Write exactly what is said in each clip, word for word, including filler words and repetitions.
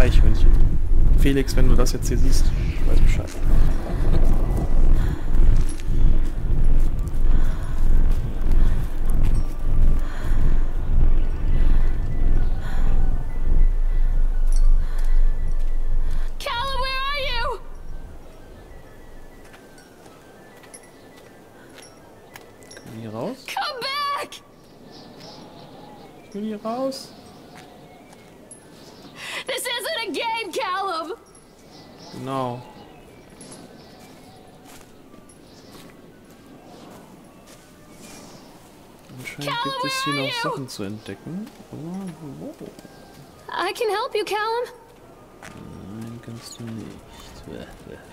Eichhörnchen. Felix, wenn du das jetzt hier siehst, weiß Bescheid. Callum, where are you? Können wir hier raus? Come back! Ich will hier raus. This isn't a game, Callum! Genau. Anscheinend gibt es hier noch Sachen zu entdecken. Oh, oh. I can help you, Callum. Nein, kannst du nicht.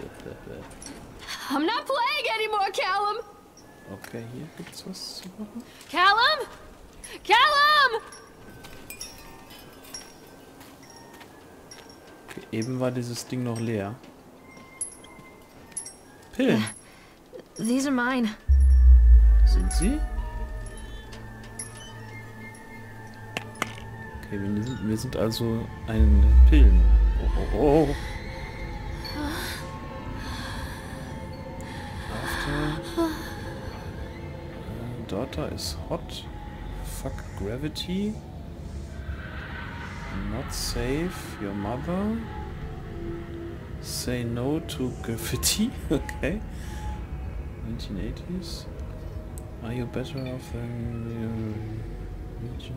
I'm not playing anymore, Callum! Okay, hier gibt's was zu machen. Callum? Callum! Okay, eben war dieses Ding noch leer. Pillen. These are mine. Sind sie? Okay, wir sind, wir sind also ein Pillen. Oh, oh, oh. After. Uh, daughter is hot. Fuck gravity. Not safe. Your mother. Say no to graffiti. Okay. nineteen eighties. Are you better off than your region?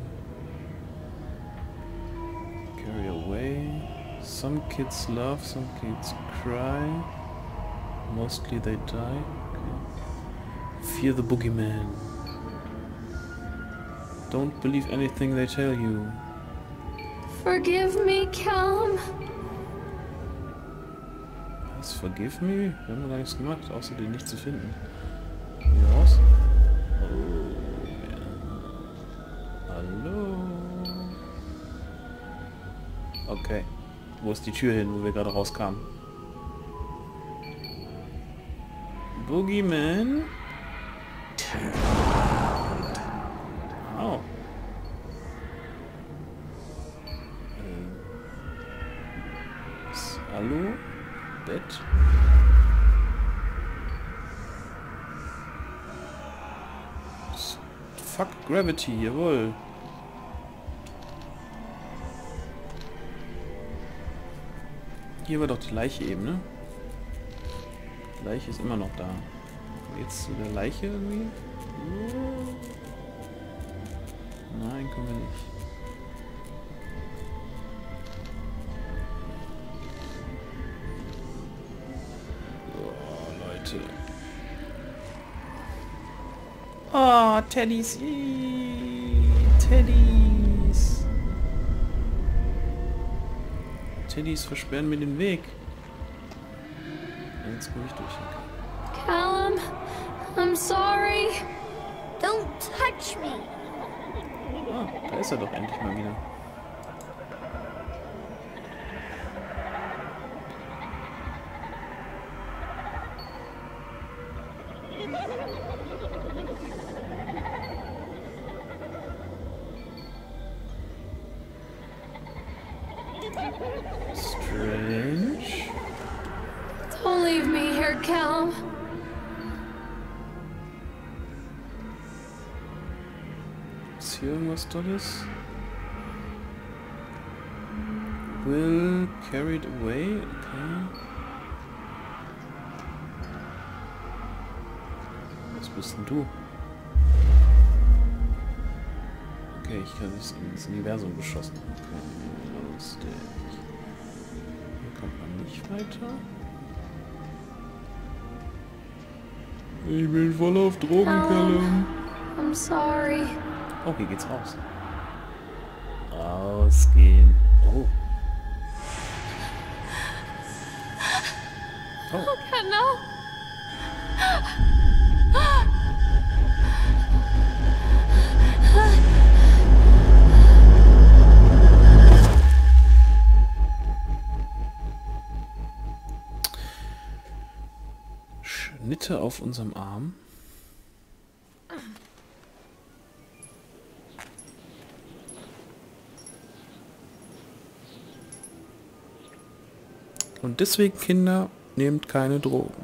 Carry away. Some kids laugh, some kids cry. Mostly they die. Okay. Fear the boogeyman. Don't believe anything they tell you. Forgive me, Callum. Was? Forgive me? Wir haben doch gar nichts gemacht, außer den nicht zu finden. Hier raus. Oh, ja. Hallo. Okay. Wo ist die Tür hin, wo wir gerade rauskamen? Boogeyman? Oh. Äh. Was? Hallo? Bett? Fuck Gravity, jawohl. Hier war doch die Leiche eben, ne? Die Leiche ist immer noch da. Jetzt zu der Leiche irgendwie? Nein, können wir nicht. Oh, Leute. Oh, Teddys. Teddys. Teddys versperren mir den Weg. Jetzt komme ich durch. Okay. Callum, I'm sorry. Don't touch me. Ah, da ist er doch endlich mal wieder. Strange. Don't leave me here, Callum. Ist hier irgendwas Tolles? Will carried away. Okay. Was bist denn du? Okay, ich habe es ins Universum geschossen. Okay. Lustig. Hier kommt man nicht weiter. Ich bin voll auf Drogen, Callum. I'm sorry. Oh, hier geht's raus. Rausgehen. Oh. Oh. God, no. Schnitte auf unserem Arm. Und deswegen, Kinder, nehmt keine Drogen.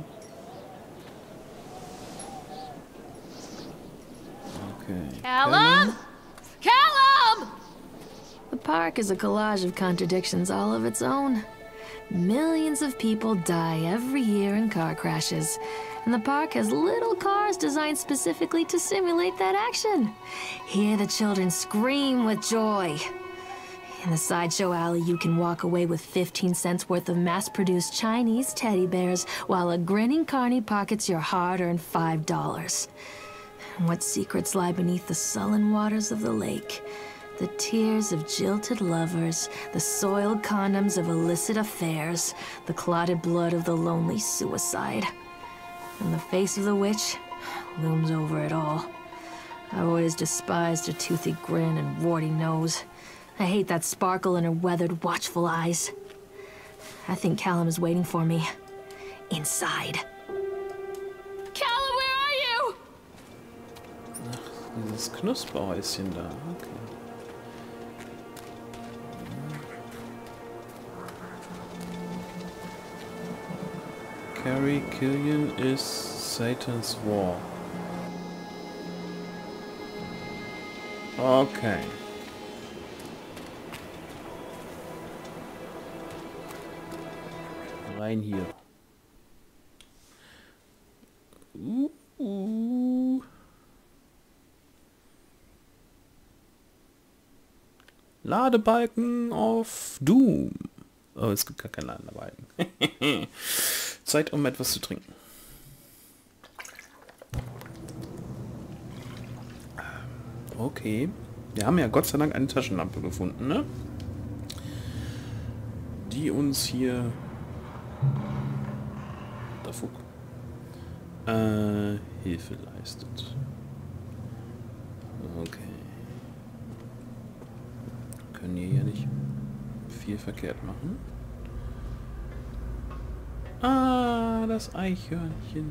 Okay. Callum! Callum! The park is a collage of contradictions all of its own. Millions of people die every year in car crashes, and the park has little cars designed specifically to simulate that action. Hear the children scream with joy. In the sideshow alley, you can walk away with fifteen cents worth of mass-produced Chinese teddy bears, while a grinning carny pockets your hard-earned five dollars. What secrets lie beneath the sullen waters of the lake? The tears of jilted lovers, the soiled condoms of illicit affairs, the clotted blood of the lonely suicide. And the face of the witch looms over it all. I've always despised her toothy grin and warty nose. I hate that sparkle in her weathered, watchful eyes. I think Callum is waiting for me. Inside. Callum, where are you? Ach, dieses Knusperhäuschen da. Okay. Carrie Killian is Satan's War. Okay. Rein hier. Uh, uh. Ladebalken auf Doom. Oh, es gibt gar keinen Ladebalken. Zeit, um etwas zu trinken. Okay. Wir haben ja Gott sei Dank eine Taschenlampe gefunden, ne? Die uns hier... Der Fuck. Äh, Hilfe leistet. Okay. Können hier ja nicht viel verkehrt machen. Ah, das Eichhörnchen.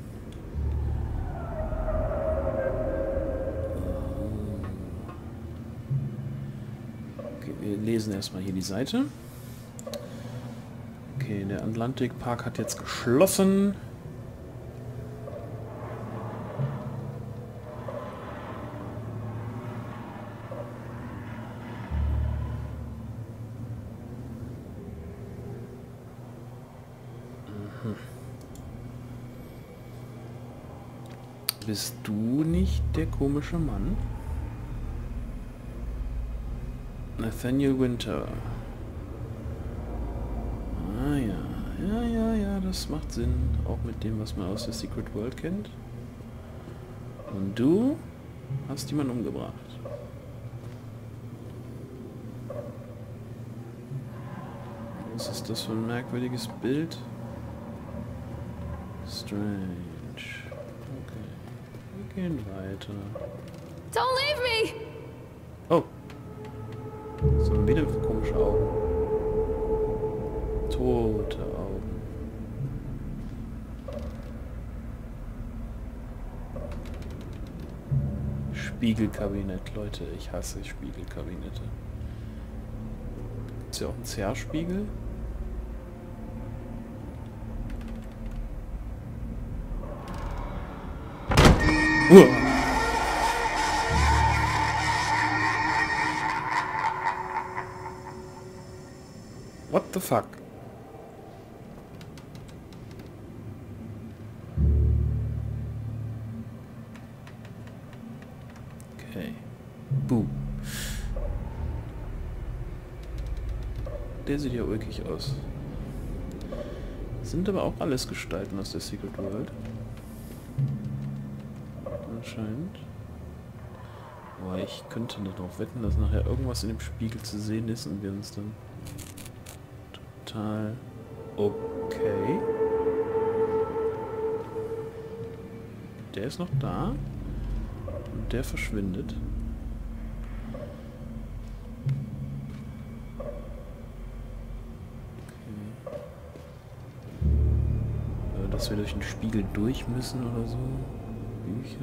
Okay, wir lesen erstmal hier die Seite. Okay, der Atlantikpark hat jetzt geschlossen. Mhm. Bist du nicht der komische Mann? Nathaniel Winter. Ah ja, ja, ja, ja, das macht Sinn. Auch mit dem, was man aus der Secret World kennt. Und du hast jemanden umgebracht. Was ist das für ein merkwürdiges Bild? Strange. Okay, wir gehen weiter. Don't leave me! Oh. So, wieder komische Augen. Tote Augen. Spiegelkabinett, Leute. Ich hasse Spiegelkabinette. Ist ja auch ein Zerrspiegel. Uah. What the fuck? Okay. Boom. Der sieht ja ulkig aus. Sind aber auch alles Gestalten aus der Secret World. Anscheinend. Aber ich könnte darauf wetten, dass nachher irgendwas in dem Spiegel zu sehen ist und wir uns dann total okay. Der ist noch da und der verschwindet. Okay. Äh, dass wir durch den Spiegel durch müssen oder so. Bücher.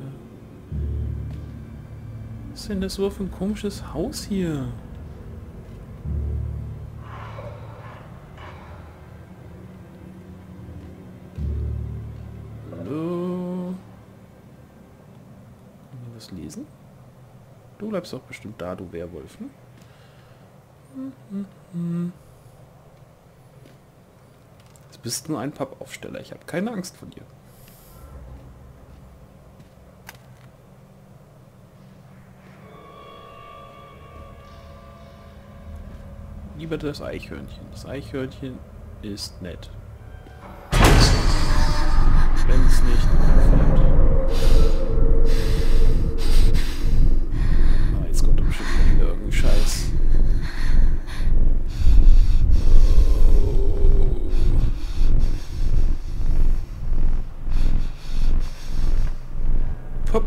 Was ist denn das so für ein komisches Haus hier? was lesen? Du bleibst doch bestimmt da, du Werwolf, ne? Hm, hm, hm. Du bist nur ein Pappaufsteller. Ich habe keine Angst vor dir. Lieber das Eichhörnchen. Das Eichhörnchen ist nett. Wenn es nicht umfällt. Ah, jetzt kommt doch bestimmt wieder irgendwie Scheiß. Pop.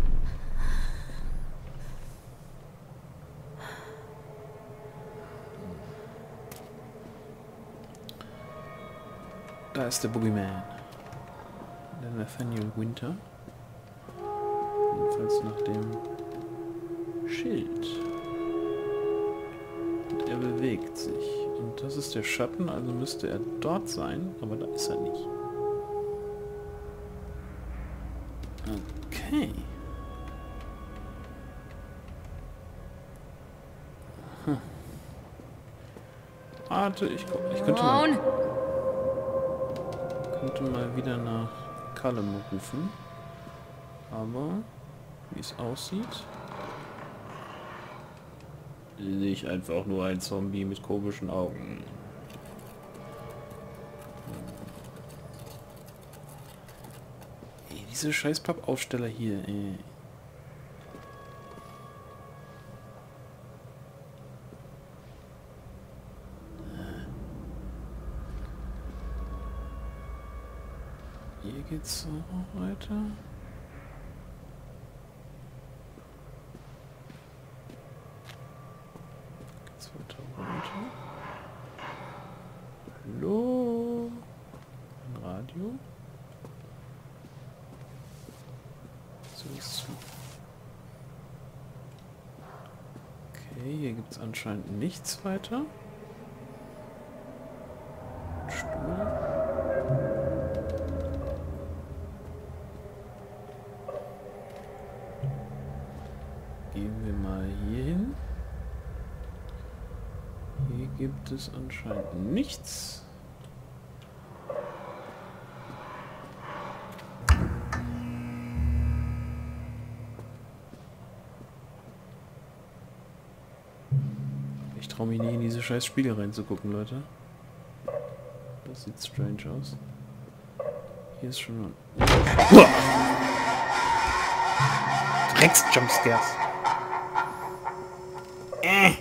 Da ist der Boogeyman. Der Nathaniel Winter. Jedenfalls nach dem Schild. Und er bewegt sich. Und das ist der Schatten, also müsste er dort sein, aber da ist er nicht. Okay. Hm. Warte, ich, ich könnte mal... könnte mal wieder nach Callum rufen. Aber, wie es aussieht, sehe ich einfach nur ein Zombie mit komischen Augen. Ey, diese scheiß Pappaussteller hier, ey. Hier geht's auch weiter. Geht's weiter runter. Hallo? Ein Radio? So ist zu. Okay, hier gibt's anscheinend nichts weiter. Stuhl. Gehen wir mal hier hin. Hier gibt es anscheinend nichts. Ich traue mich nie in diese scheiß Spiegel reinzugucken, Leute. Das sieht strange aus. Hier ist schon... Drecks-Jumpscares. Äh.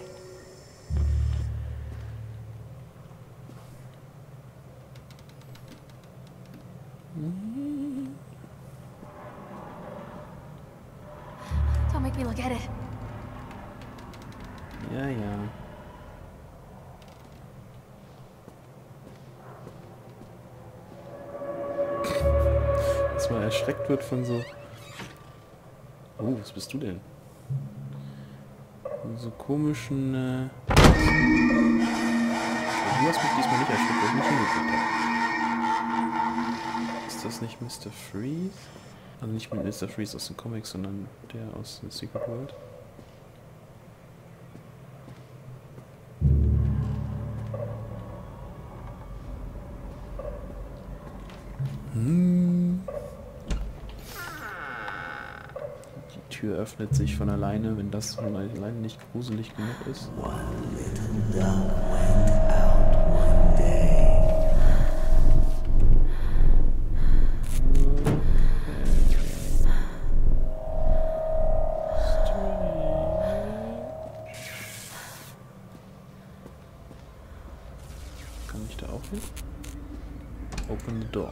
Don't make me look at it. Ja, ja. Dass man erschreckt wird von so... Oh, was bist du denn? Von so komischen... Äh... Du hast mich diesmal nicht erschreckt, weil ich nicht hingeguckt habe. Ist das nicht Mister Freeze? Also nicht mit Mister Freeze aus den Comics, sondern der aus The Secret World. Hm. Die Tür öffnet sich von alleine, wenn das von alleine nicht gruselig genug ist. Kann ich da auch hin? Open the door.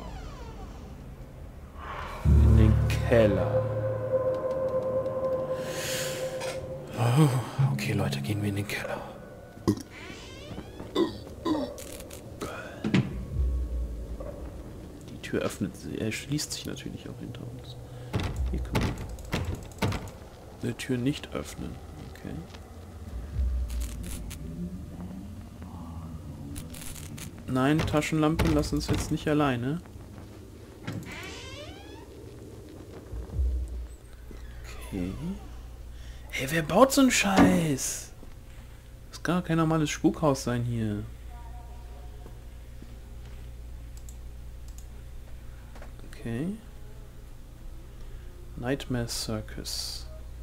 In den Keller. Oh, okay, Leute, gehen wir in den Keller. Die Tür öffnet, er schließt sich natürlich auch hinter uns. Hier können wir die Tür nicht öffnen. Okay. Nein, Taschenlampe, lass uns jetzt nicht alleine. Okay. Hey, wer baut so einen Scheiß? Das kann doch kein normales Spukhaus sein hier. Okay. Nightmare Circus.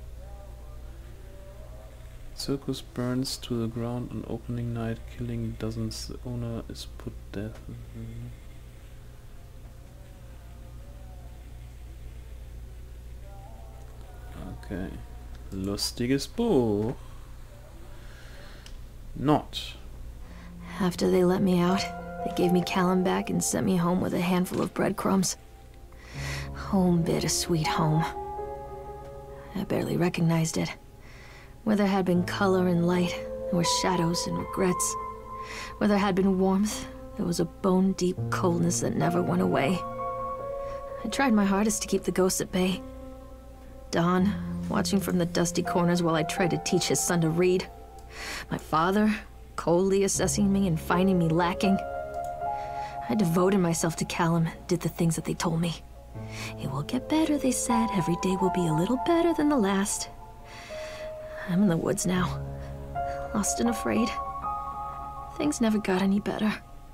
Circus burns to the ground on opening night, killing dozens. The owner is put death. Okay. Lustiges Buch. Not. After they let me out, they gave me Callum back and sent me home with a handful of breadcrumbs. Home, bittersweet home. I barely recognized it. Where there had been color and light, there were shadows and regrets. Where there had been warmth, there was a bone-deep coldness that never went away. I tried my hardest to keep the ghosts at bay. Don, watching from the dusty corners while I tried to teach his son to read. My father, coldly assessing me and finding me lacking. I devoted myself to Callum, did the things that they told me. It will get better, they said. Every day will be a little better than the last. I'm in the woods now, lost and afraid. Things never got any better.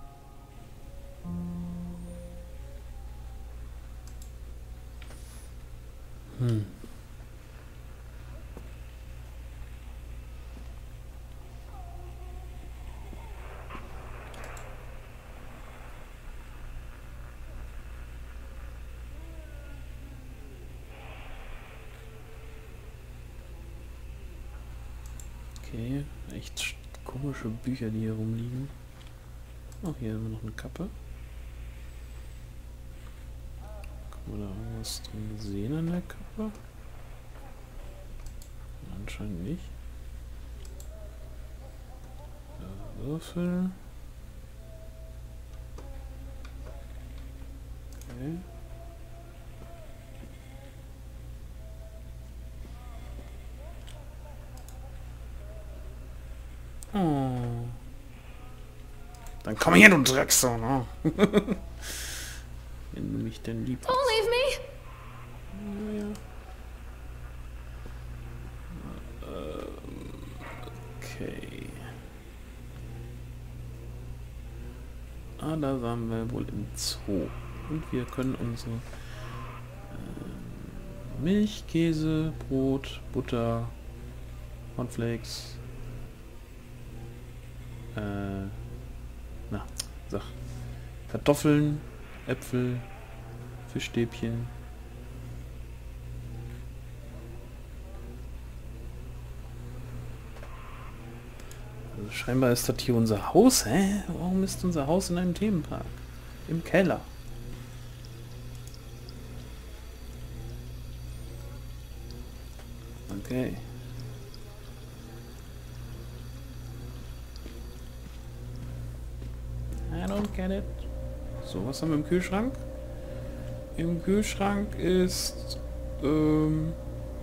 Hmm. Okay, echt komische Bücher, die hier rumliegen. Oh, hier haben wir noch eine Kappe. Kann man da irgendwas drin sehen an der Kappe? Anscheinend nicht. Ja, Würfel. Okay. Oh. Dann komm her, du Drecksau, ne? Wenn du mich denn liebst. Don't leave me! Ja, ja. Okay. Ah, da waren wir wohl im Zoo. Und wir können unsere äh, Milch, Käse, Brot, Butter, Cornflakes, Äh, na, sag. Kartoffeln, Äpfel, Fischstäbchen. Also scheinbar ist das hier unser Haus, hä? Warum ist unser Haus in einem Themenpark? Im Keller. Okay. I don't get it. So, was haben wir im Kühlschrank? Im Kühlschrank ist ähm,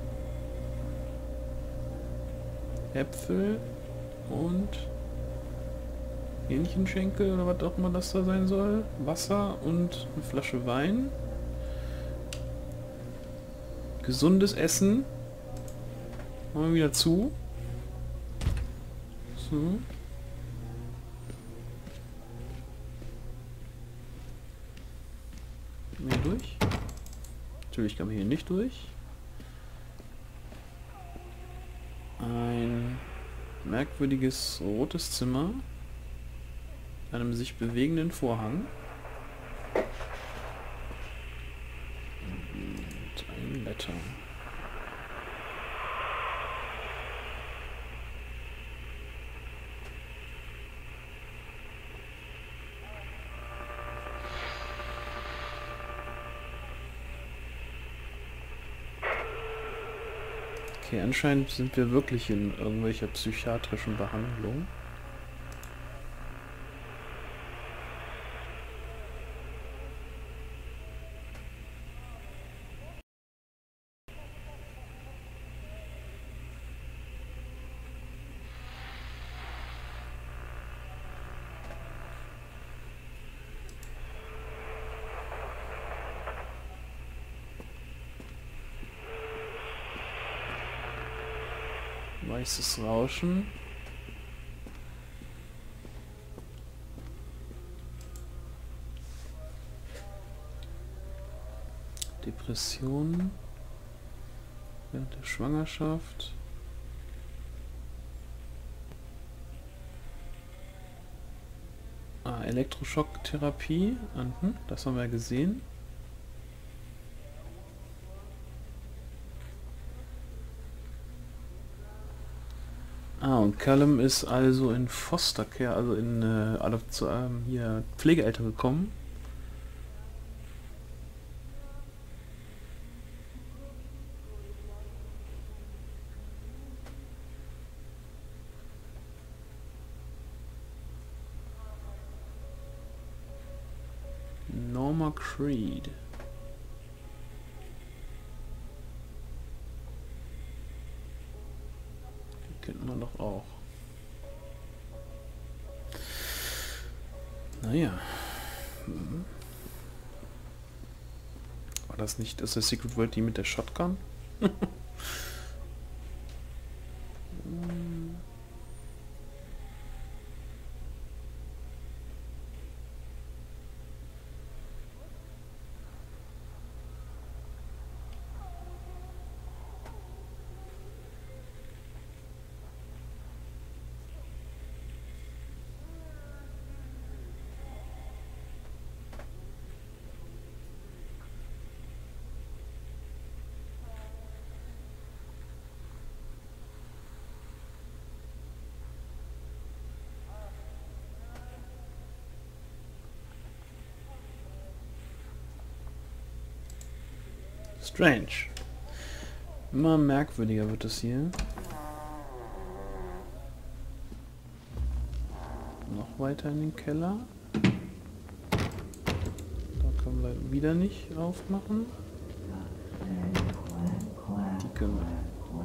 Äpfel und Hähnchenschenkel oder was auch immer das da sein soll. Wasser und eine Flasche Wein. Gesundes Essen. Machen wir wieder zu. So. Hier durch. Natürlich kann man hier nicht durch. Ein merkwürdiges rotes Zimmer. Mit einem sich bewegenden Vorhang. Und ein Letter. Okay, anscheinend sind wir wirklich in irgendwelcher psychiatrischen Behandlung. Weißes Rauschen. Depression während der Schwangerschaft. Ah, Elektroschocktherapie. Mhm, das haben wir gesehen. Ah, und Callum ist also in Foster Care, also in äh, Adopt zu ähm, hier Pflegeeltern gekommen. Norma Creed. Die kennt man doch auch. Naja. Hm. War das nicht, ist das Secret World die mit der Shotgun? Strange. Immer merkwürdiger wird es hier. Noch weiter in den Keller. Da können wir wieder nicht aufmachen. Die können wir.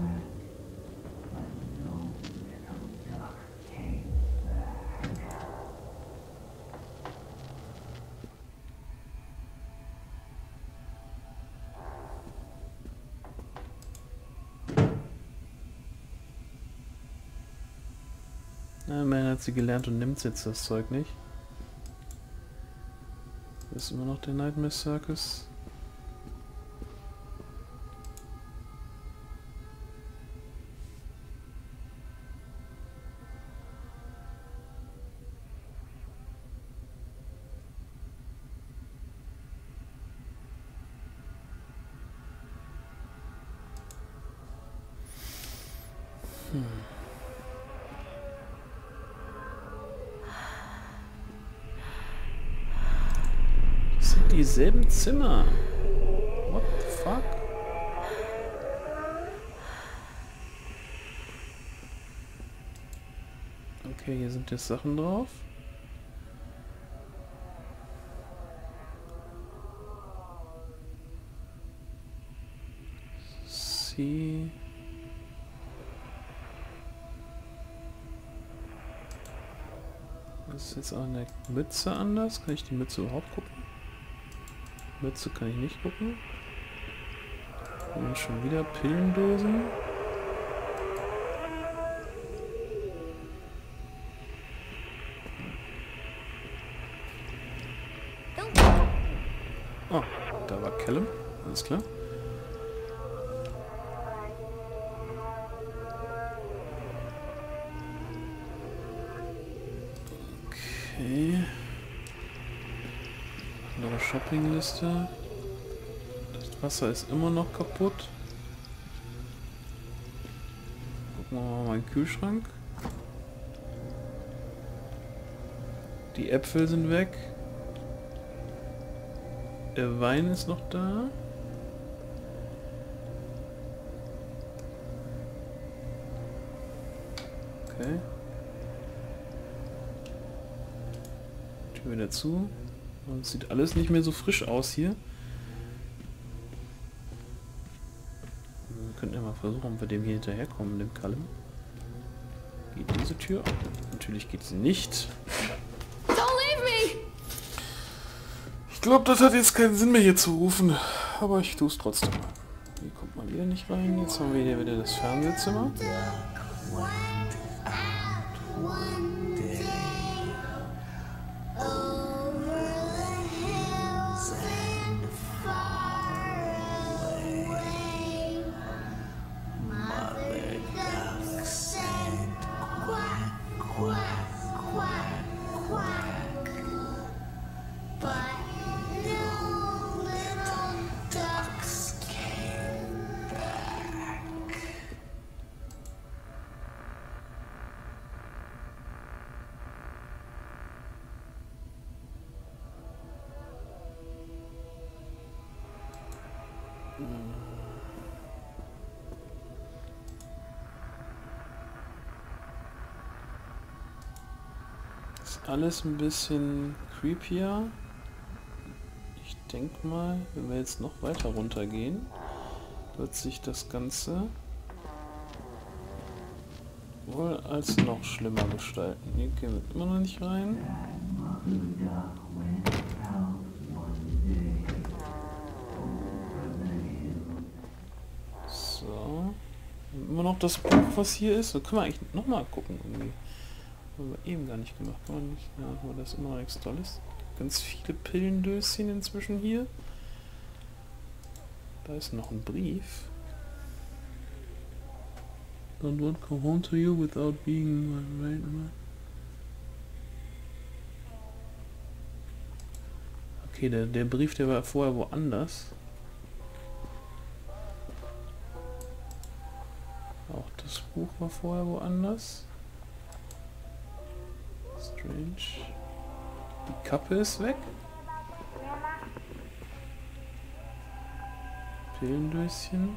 Immerhin hat sie gelernt und nimmt jetzt das Zeug nicht. Das ist immer noch der Nightmare Circus. Hm. Dieselben Zimmer. What the fuck? Okay, hier sind jetzt Sachen drauf. Sie. Das ist jetzt auch eine Mütze anders. Kann ich die Mütze überhaupt gucken? Mütze kann ich nicht gucken. Und schon wieder Pillendosen. Oh, da war Callum. Alles klar. Okay. Andere Shoppingliste. Das Wasser ist immer noch kaputt. Gucken wir mal meinen Kühlschrank. Die Äpfel sind weg. Der Wein ist noch da. Okay. Tür wieder zu. Und es sieht alles nicht mehr so frisch aus hier. Wir könnten ja mal versuchen, ob wir dem hier hinterherkommen, dem Callum. Geht diese Tür auf? Natürlich geht sie nicht. Don't leave me! Ich glaube, das hat jetzt keinen Sinn mehr hier zu rufen. Aber ich tue es trotzdem. Hier kommt man wieder nicht rein. Jetzt haben wir hier wieder das Fernsehzimmer. went out one day over the hills and far away. Mother duck said quack, quack, quack, quack. But no little ducks came back. Ist alles ein bisschen creepier. Ich denke mal, wenn wir jetzt noch weiter runtergehen, wird sich das Ganze wohl als noch schlimmer gestalten. Hier gehen wir immer noch nicht rein. So. Immer noch das Buch, was hier ist. So können wir eigentlich nochmal gucken irgendwie. Haben wir eben gar nicht gemacht. Kann man nicht, ja, weil das immer noch nichts Tolles. Ganz viele Pillendöschen inzwischen hier. Da ist noch ein Brief. Don't want to come home to you without being my right man. Okay, der, der Brief, der war vorher woanders. Auch das Buch war vorher woanders. Strange. Die Kappe ist weg. Pillendöschen.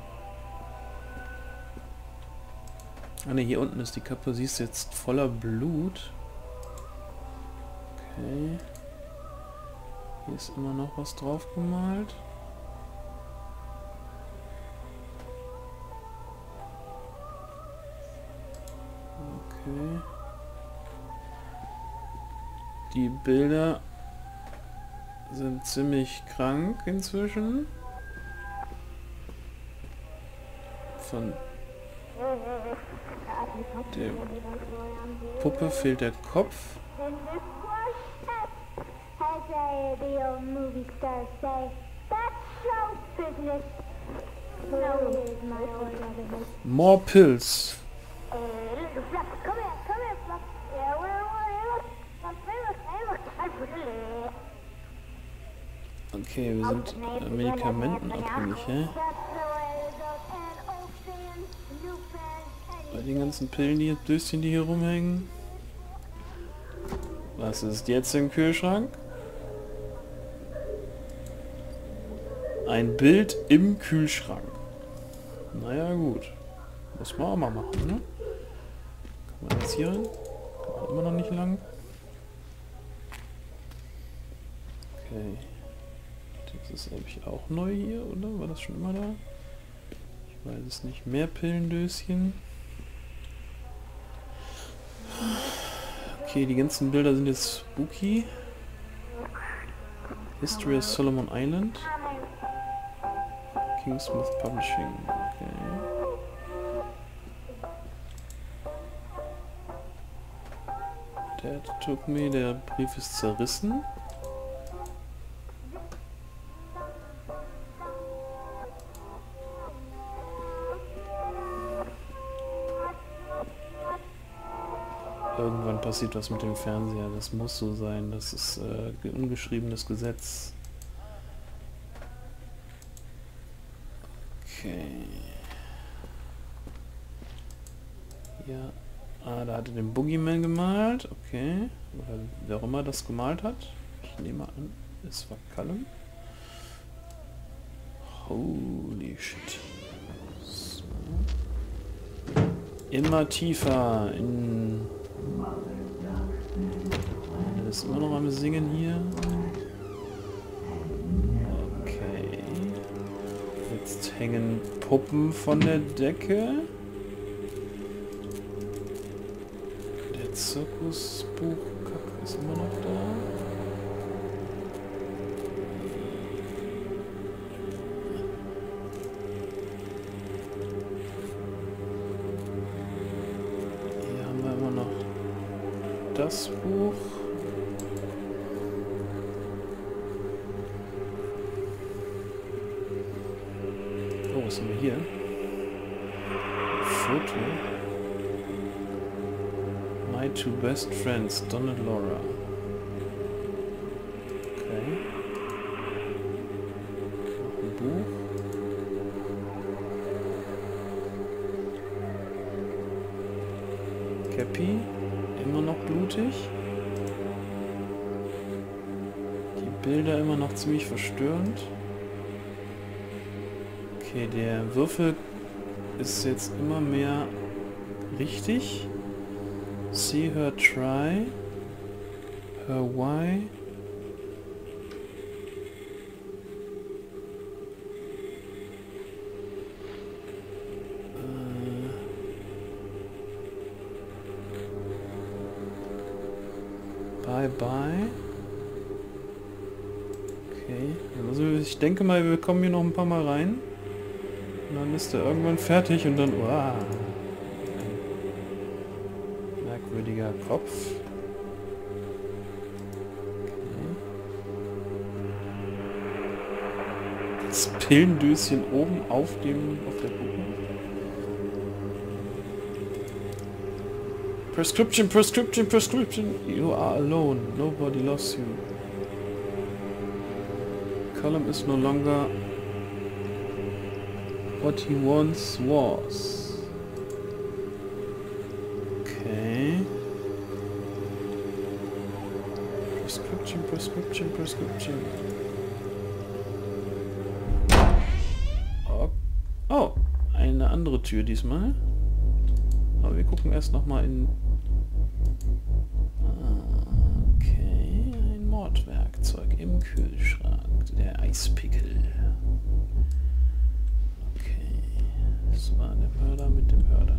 Ah ne, hier unten ist die Kappe. Sie ist jetzt voller Blut. Okay. Hier ist immer noch was drauf gemalt. Okay. Die Bilder sind ziemlich krank inzwischen. Von der Puppe fehlt der Kopf. More pills. Okay, wir sind äh, medikamentenabhängig, hä? Bei den ganzen Pillen, die Döschen, die hier rumhängen. Was ist jetzt im Kühlschrank? Ein Bild im Kühlschrank. Naja, gut. Muss man auch mal machen, ne? Kann man jetzt hier rein? Kann man immer noch nicht lang. Okay. Das ist, glaube ich, auch neu hier, oder? War das schon immer da? Ich weiß es nicht. Mehr Pillendöschen. Okay, die ganzen Bilder sind jetzt spooky. History of Solomon Island. Kingsmith Publishing. Okay. Dad took me. Der Brief ist zerrissen. Irgendwann passiert was mit dem Fernseher. Das muss so sein. Das ist äh, ungeschriebenes Gesetz. Okay. Ja. Ah, da hat er den Boogeyman gemalt. Okay. Oder wer auch immer das gemalt hat. Ich nehme an, es war Callum. Holy shit. So. Immer tiefer in... Er ist immer noch am Singen hier. Okay. Jetzt hängen Puppen von der Decke. Der Zirkusbuchkack ist immer noch da. das Buch. Oh, was haben wir hier? Ein Foto. My two best friends, Don und Laura. Okay. Noch ein Buch. Cappy. Immer noch blutig. Die Bilder immer noch ziemlich verstörend. Okay, der Würfel ist jetzt immer mehr richtig. See her try. Her why. Bye bye. Okay. Also ich denke mal, wir kommen hier noch ein paar Mal rein. Und dann ist er irgendwann fertig und dann... Wow, ein merkwürdiger Kopf. Okay. Das Pillendöschen oben auf dem... auf der Puppe. Prescription, prescription, prescription. You are alone. Nobody loves you. Callum is no longer what he once was. Okay. Prescription, prescription, prescription. Oh, oh, eine andere Tür diesmal. Aber wir gucken erst noch mal in... Okay, ein Mordwerkzeug im Kühlschrank. Der Eispickel. Okay, das war der Mörder mit dem Mörder.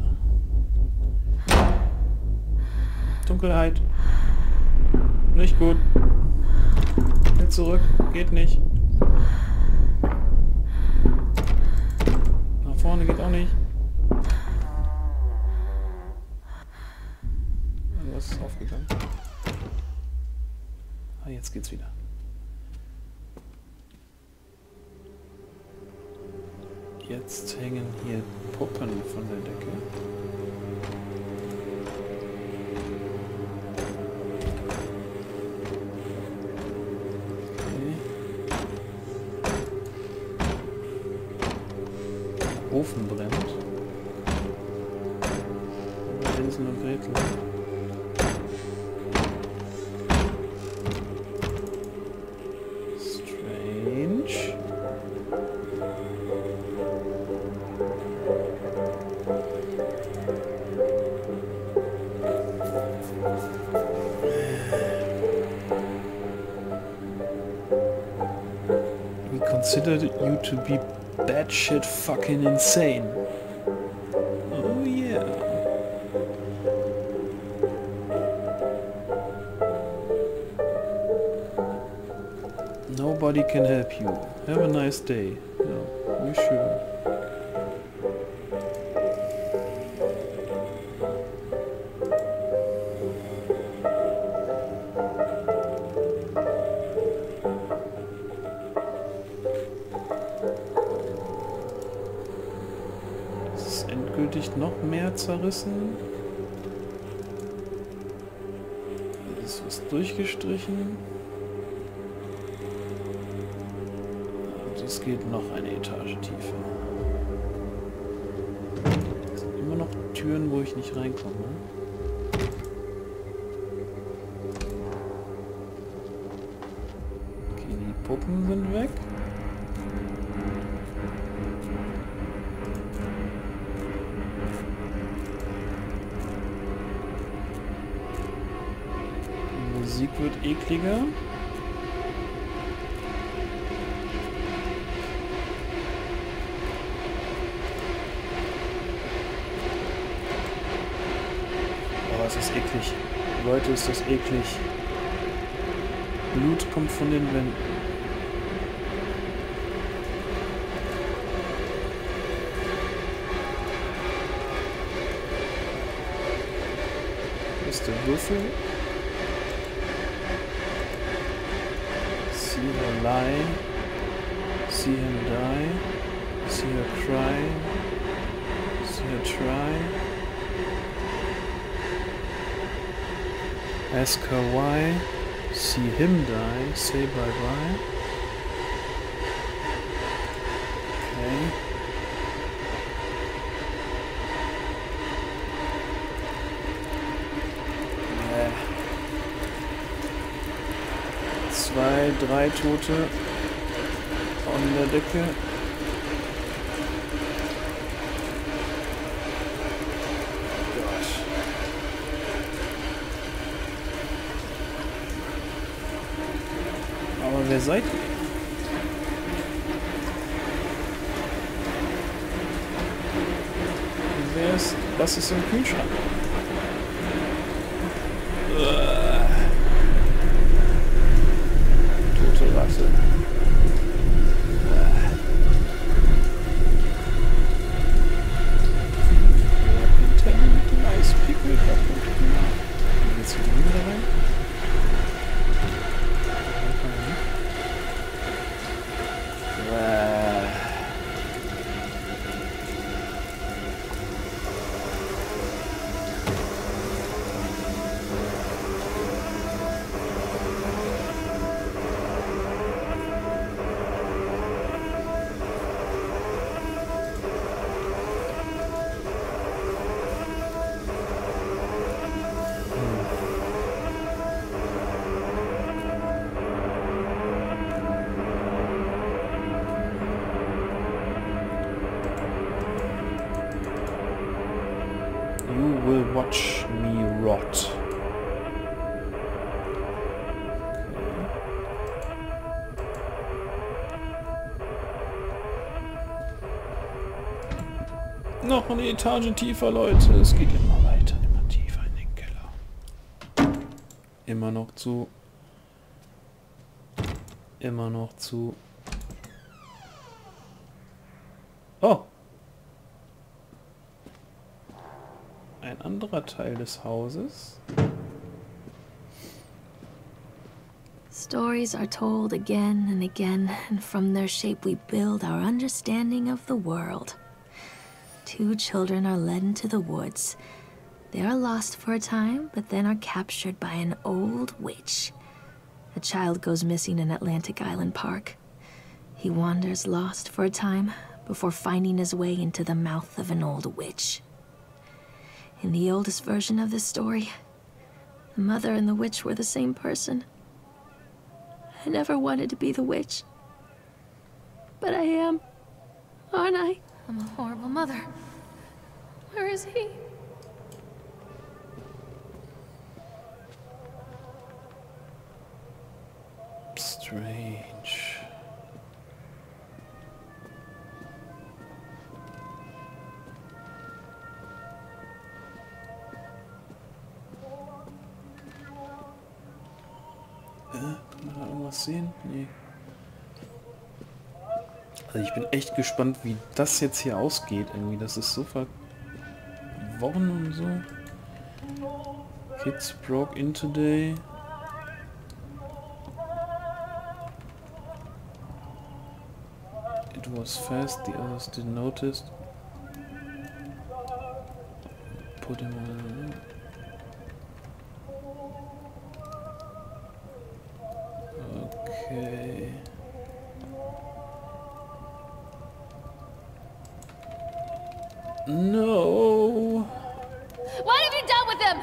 Dunkelheit. Nicht gut. Geht zurück. Geht nicht. Nach vorne geht auch nicht. Irgendwas ist aufgegangen. Ah, jetzt geht's wieder. Jetzt hängen hier Puppen von der Decke. Okay. Der Ofen brennt. Hänsel und Gretel. Strange. We consider you to be batshit fucking insane. Oh yeah. Nobody can help you. Have a nice day. Ja, wie schön. Es ist endgültig noch mehr zerrissen. Es ist was durchgestrichen. Es geht noch eine Etage tiefer. Es sind immer noch Türen, wo ich nicht reinkomme. Okay, die Puppen sind weg. Die Musik wird ekliger. Das ist eklig. Leute, ist das eklig. Blut kommt von den Wänden. Das ist der Würfel. See her lie. See him die. See her cry. See her try. Ask her why. See him die. Say bye-bye. Okay. Yeah. Zwei, drei Tote an der Decke. Gott. Aber wer seid ihr? Wer ist... Was ist im Kühlschrank? Uah. Tote Ratte. Uah. Nice Pickle kaputt. Und jetzt die Hunde da rein. Uah. You will watch me rot. Okay. Noch eine Etage tiefer, Leute. Es geht immer weiter, immer tiefer in den Keller. Immer noch zu. Immer noch zu. Oh! Ein anderer Teil des Hauses. Stories are told again and again, and from their shape we build our understanding of the world. Two children are led into the woods. They are lost for a time, but then are captured by an old witch. A child goes missing in Atlantic Island Park. He wanders lost for a time, before finding his way into the mouth of an old witch. In the oldest version of this story, the mother and the witch were the same person. I never wanted to be the witch. But I am, aren't I? I'm a horrible mother. Where is he? Strange. Kann man da irgendwas sehen? Nee. Also ich bin echt gespannt, wie das jetzt hier ausgeht. Irgendwie, das ist so verworren und so. Kids broke in today. It was fast, the others didn't notice. Put him on. Okay. No. What have you done with him?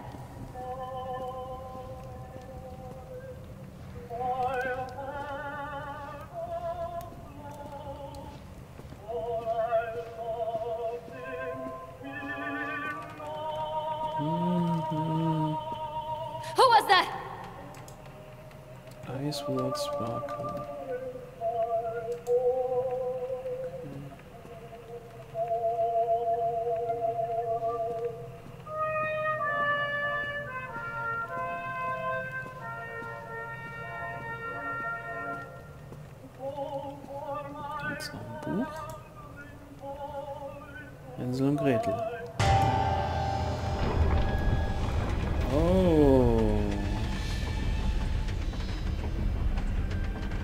Mm-hmm. Who was that? Eyes without sparkle. Jetzt noch ein Buch. Hänsel und Gretel. Oh.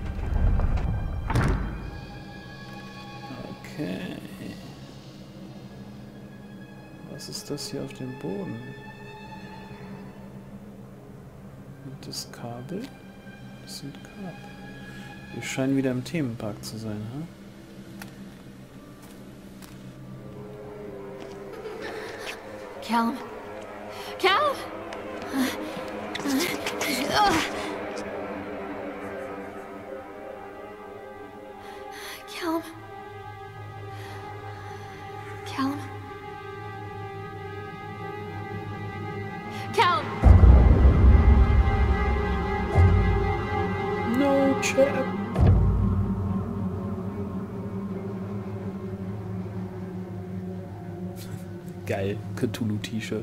Was ist das hier auf dem Boden? Und das Kabel? Das sind Kabel. Wir scheinen wieder im Themenpark zu sein, ha? Callum. Callum! Callum. Callum. Callum! No, chap. Geil, Cthulhu-T-Shirt.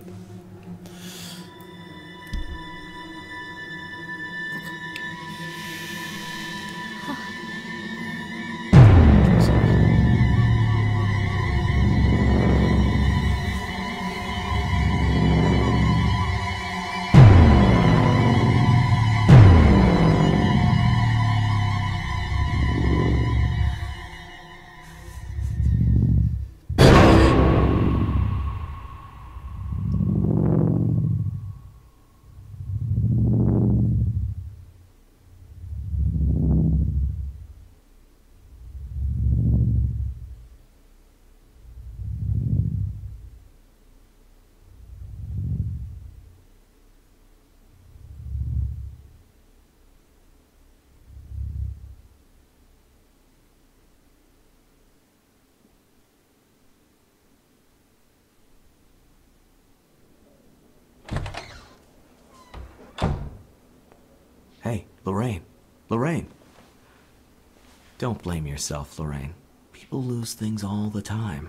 Hey, Lorraine. Lorraine. Don't blame yourself, Lorraine. People lose things all the time.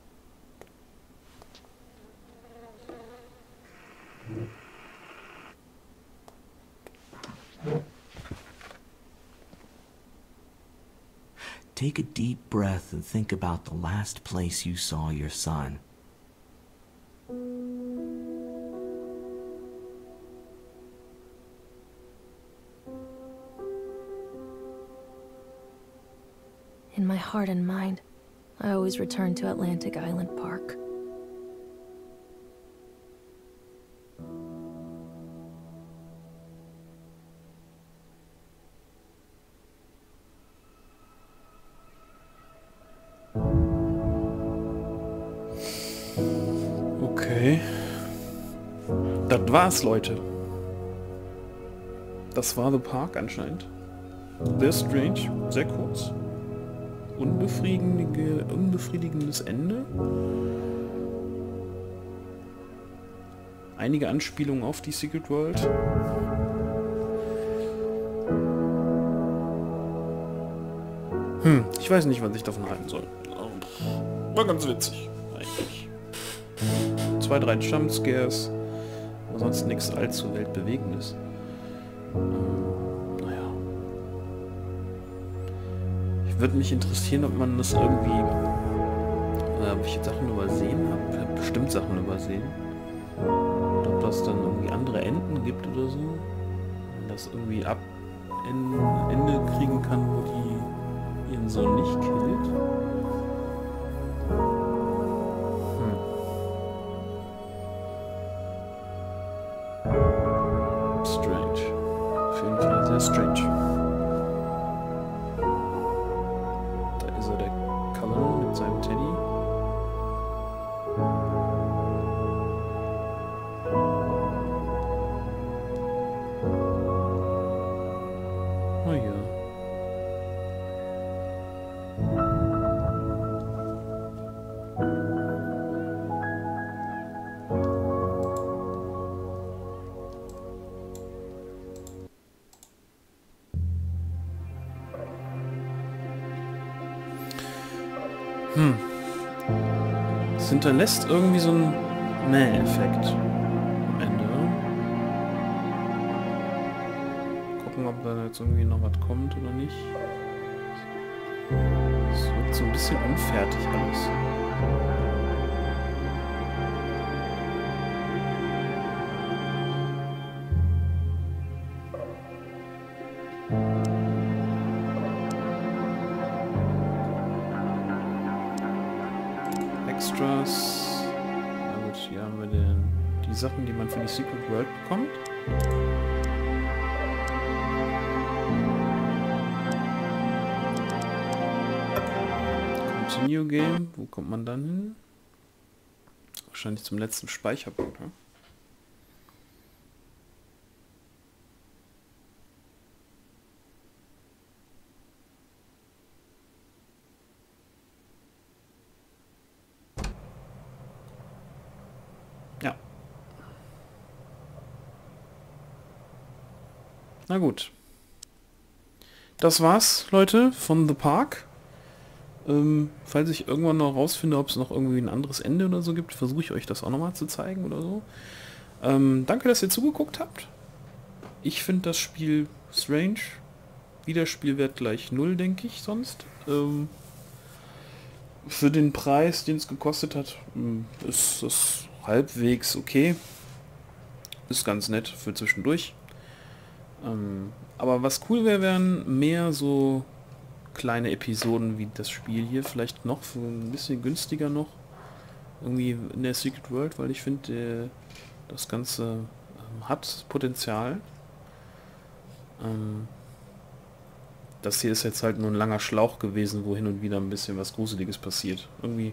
Take a deep breath and think about the last place you saw your son. In my heart and mind, I always return to Atlantic Island Park. Okay. Das war's, Leute. Das war The Park anscheinend. Sehr strange, sehr kurz. Unbefriedigende, unbefriedigendes Ende. Einige Anspielungen auf die Secret World. Hm, ich weiß nicht, was ich davon halten soll. War ganz witzig, eigentlich. Zwei, drei Jumpscares. Aber sonst nichts allzu weltbewegendes. Würde mich interessieren, ob man das irgendwie, äh, ob ich Sachen übersehen habe. Ich habe bestimmt Sachen übersehen. Und ob das dann irgendwie andere Enden gibt oder so. Und das irgendwie ab ein Ende kriegen kann, wo die ihren Sohn nicht killt. Hm. Strange. Auf jeden Fall sehr strange. Hm. Es hinterlässt irgendwie so einen Mäh-Effekt am Ende. Gucken, ob da jetzt irgendwie noch was kommt oder nicht. Es wird so ein bisschen unfertig alles. Extras. Na gut. Hier haben wir den, die Sachen, die man für die Secret World bekommt. Continue Game. Wo kommt man dann hin? Wahrscheinlich zum letzten Speicherpunkt. Ne? Ja. Na gut. Das war's, Leute, von The Park. Ähm, falls ich irgendwann noch rausfinde, ob es noch irgendwie ein anderes Ende oder so gibt, versuche ich euch das auch nochmal zu zeigen oder so. Ähm, danke, dass ihr zugeguckt habt. Ich finde das Spiel strange. Wiederspielwert gleich null, denke ich sonst. Ähm, für den Preis, den es gekostet hat, ist das halbwegs okay. Ist ganz nett für zwischendurch. Ähm, aber was cool wäre, wären mehr so kleine Episoden wie das Spiel hier, vielleicht noch für ein bisschen günstiger noch. Irgendwie in der Secret World, weil ich finde, äh, das Ganze ähm, hat Potenzial. Ähm, das hier ist jetzt halt nur ein langer Schlauch gewesen, wo hin und wieder ein bisschen was Gruseliges passiert. Irgendwie.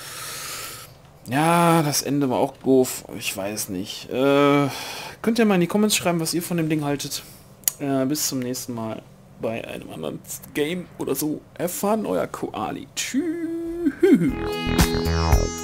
Ja, das Ende war auch doof. Ich weiß nicht. Äh, könnt ihr mal in die Comments schreiben, was ihr von dem Ding haltet. Äh, bis zum nächsten Mal bei einem anderen Game oder so. Have fun, euer Koali. Tschüss.